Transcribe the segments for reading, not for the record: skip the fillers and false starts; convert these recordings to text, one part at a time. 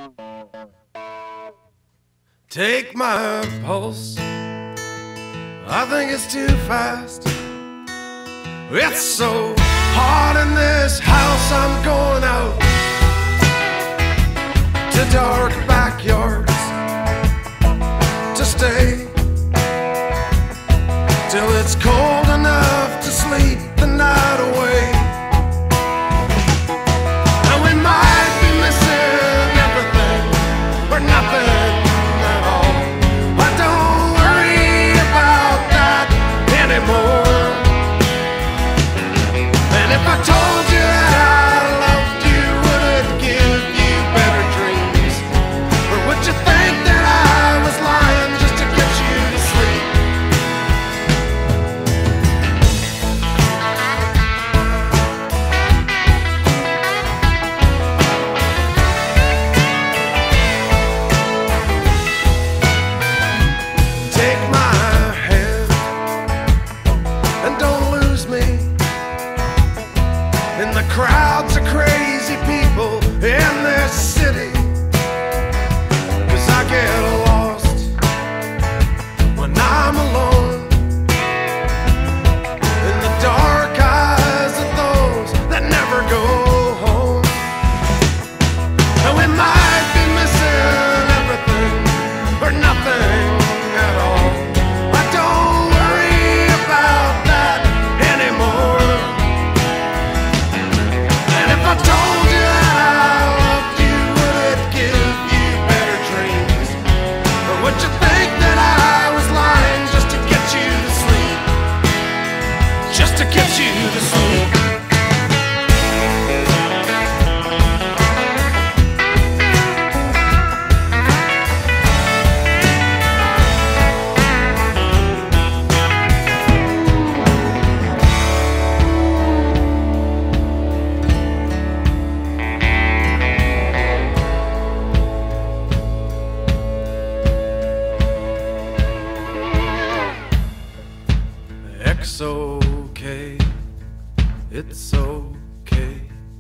Take my pulse, I think it's too fast. It's so hot in this house, I'm going out to dark backyards to stay till it's cold enough to sleep the night away. And we might be missing everything or nothing at all, but don't worry about that anymore. And if I told you that I loved you, would it give you better dreams? Or would you think that I was lying just to get you to sleep? Take my hand and don't lose me in the crowds of crazy people in this city, 'cause I get lost when I'm alone in the dark eyes of those that never go home. And we might be missing everything or nothing at all, but don't worry about that anymore. And if I told you that I loved you, would it give you better dreams? Or would you think that I was lying just to get you to sleep? Just to get you to sleep. It's okay, it's okay,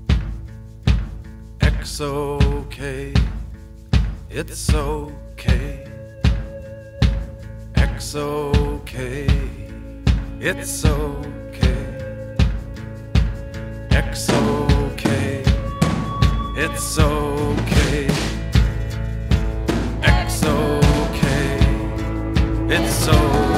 it's okay, it's okay, it's okay, it's okay, it's okay, it's okay, it's okay, it's okay.